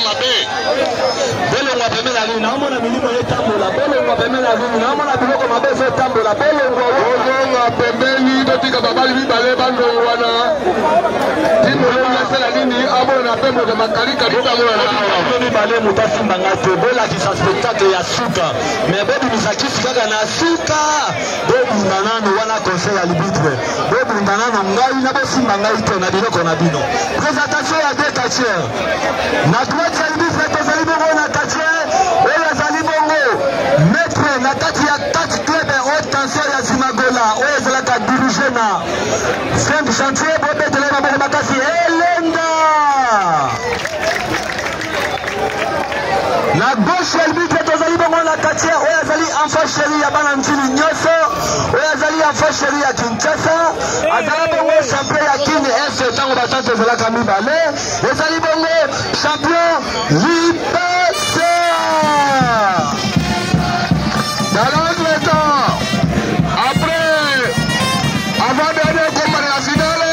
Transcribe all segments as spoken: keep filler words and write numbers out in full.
mabe. Bolongwa pemela lini naomona milimo yetambola bolongwa pemela lini naomona biloko mabe ezotambola bolongwa bolongwa pembeni totika babali mibale bandongwana timolonga sala nini abona pembo de makalika tutamona na mibale mutasimbanga te bolakisa spectacle ya suka me bobimisakisi kaka na suka bobunda nano wana conseil ya libitre bobunda nano ngai na bosimba ngai te na biloko na bino présentation ya deux tatiere na droite ya libitre tozali bongo na tatiere oyo azali bongo maître na kati ya quatre club ya haute tension ya Zimagola oyo ezalaka dirige na fin chantier bobetela maboko makasi elenda na gauche ya libitre tozali bongo na tatiere oyo azali enfant chéri ya bana ntili nyonso oyo azali enfant chéri ya Kinshasa azala bongo champion ya kine est ntango batante ezalaka mibale ezali bongo champion Libasa. Dans l'autre temps, après, avant dernier combat de la finale,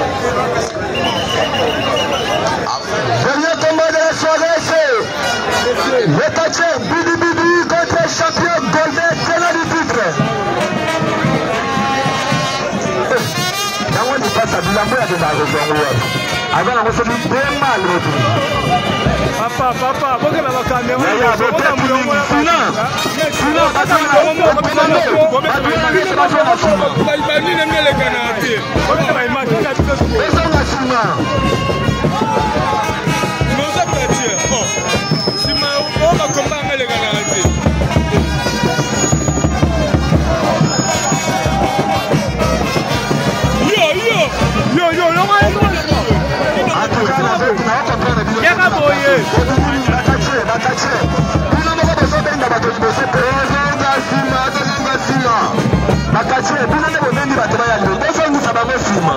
dernier combat de la soirée, c'est le catcheur Bidi Bidi contre le champion Golden tenant du titre. Dans le passé, il a fait de la région. Avant, on s'est dit bien mal. Papa, papa, pourquoi la caméra est là? Bakachie, bina nebo bendi bateba ya leo. Boso ngusa bango sima.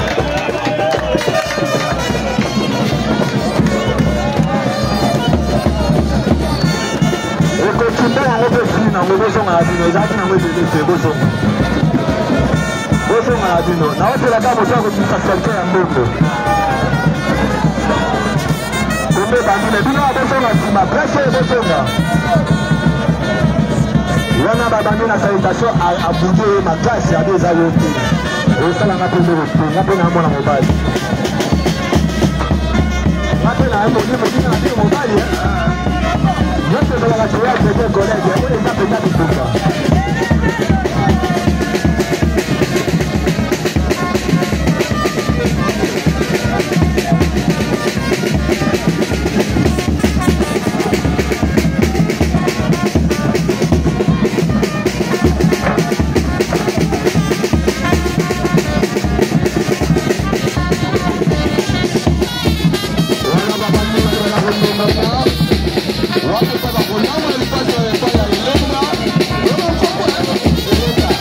Eko kimba yango pe fina, ngo boso nga dino, ezaki na ngo bebe te boso. Boso nga dino, na wote la kamo chako kisa sente ya mbongo. Kumbe bandine, bina boso nga sima, presse boso nga. Wana babandi na salutation à Boudé ma classe à des avions. Et ça la m'a posé le sport, n'a pas na mona mobile. N'a pas na mona mobile, n'a pas mobile. Yo te dois la jouer avec tes collègues, on les a peut-être du tout. Watu kwa kuna wale pale pale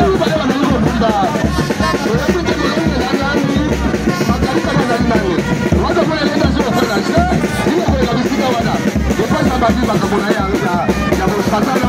Pasar